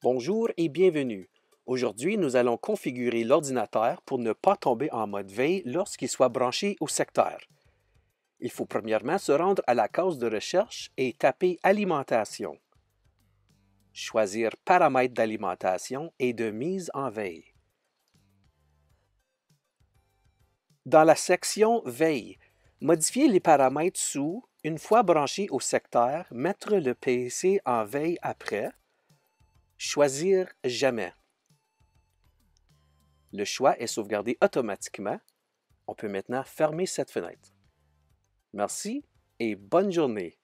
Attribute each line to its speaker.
Speaker 1: Bonjour et bienvenue. Aujourd'hui, nous allons configurer l'ordinateur pour ne pas tomber en mode veille lorsqu'il soit branché au secteur. Il faut premièrement se rendre à la case de recherche et taper Alimentation. Choisir Paramètres d'alimentation et de mise en veille. Dans la section Veille, modifiez les paramètres sous une fois branché au secteur, mettre le PC en veille après. Choisir Jamais. Le choix est sauvegardé automatiquement. On peut maintenant fermer cette fenêtre. Merci et bonne journée.